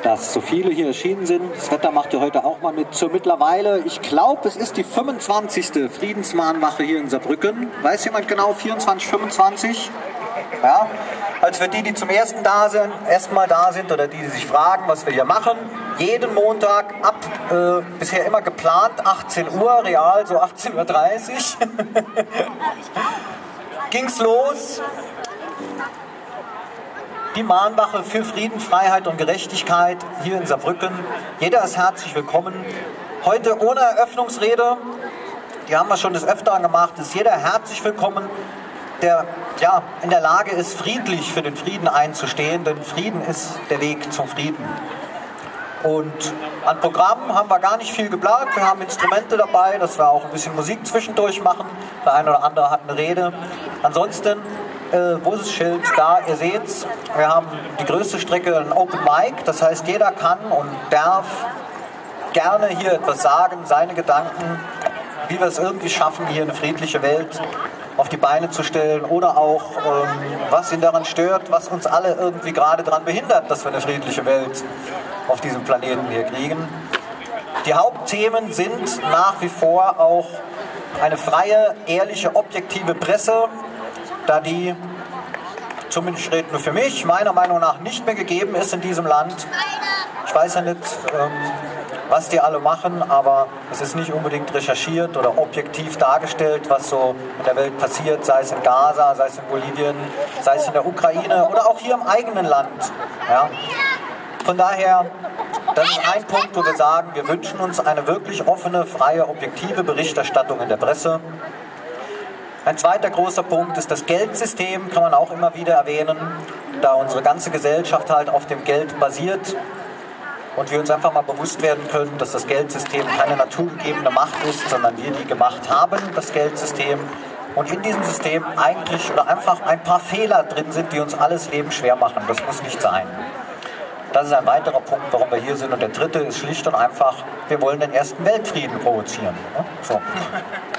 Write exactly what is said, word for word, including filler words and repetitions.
dass so viele hier erschienen sind. Das Wetter macht ja heute auch mal mit. Zur mittlerweile, ich glaube, es ist die fünfundzwanzigste Friedensmahnwache hier in Saarbrücken. Weiß jemand genau, vierundzwanzig, fünfundzwanzig? Ja, als für die, die zum ersten da sind, erstmal da sind oder die, die sich fragen, was wir hier machen. Jeden Montag ab, äh, bisher immer geplant, achtzehn Uhr, real so achtzehn Uhr dreißig, ging's los. Die Mahnwache für Frieden, Freiheit und Gerechtigkeit hier in Saarbrücken. Jeder ist herzlich willkommen. Heute ohne Eröffnungsrede, die haben wir schon des Öfteren gemacht, ist jeder herzlich willkommen, der ja, in der Lage ist, friedlich für den Frieden einzustehen, denn Frieden ist der Weg zum Frieden. Und an Programmen haben wir gar nicht viel geplant. Wir haben Instrumente dabei, dass wir auch ein bisschen Musik zwischendurch machen. Der eine oder andere hat eine Rede. Ansonsten, äh, wo ist das Schild? Da, ihr seht's. Wir haben die größte Strecke ein Open Mic. Das heißt, jeder kann und darf gerne hier etwas sagen, seine Gedanken, wie wir es irgendwie schaffen, hier eine friedliche Welt auf die Beine zu stellen oder auch, ähm, was ihn daran stört, was uns alle irgendwie gerade daran behindert, dass wir eine friedliche Welt auf diesem Planeten hier kriegen. Die Hauptthemen sind nach wie vor auch eine freie, ehrliche, objektive Presse, da die, zumindest steht nur für mich, meiner Meinung nach nicht mehr gegeben ist in diesem Land. Ich weiß ja nicht, ähm, was die alle machen, aber es ist nicht unbedingt recherchiert oder objektiv dargestellt, was so in der Welt passiert, sei es in Gaza, sei es in Bolivien, sei es in der Ukraine oder auch hier im eigenen Land. Ja. Von daher, das ist ein Punkt, wo wir sagen, wir wünschen uns eine wirklich offene, freie, objektive Berichterstattung in der Presse. Ein zweiter großer Punkt ist das Geldsystem, kann man auch immer wieder erwähnen, da unsere ganze Gesellschaft halt auf dem Geld basiert. Und wir uns einfach mal bewusst werden können, dass das Geldsystem keine naturgegebene Macht ist, sondern wir die gemacht haben, das Geldsystem. Und in diesem System eigentlich oder einfach ein paar Fehler drin sind, die uns alles Leben schwer machen. Das muss nicht sein. Das ist ein weiterer Punkt, warum wir hier sind. Und der dritte ist schlicht und einfach, wir wollen den ersten Weltfrieden provozieren. So.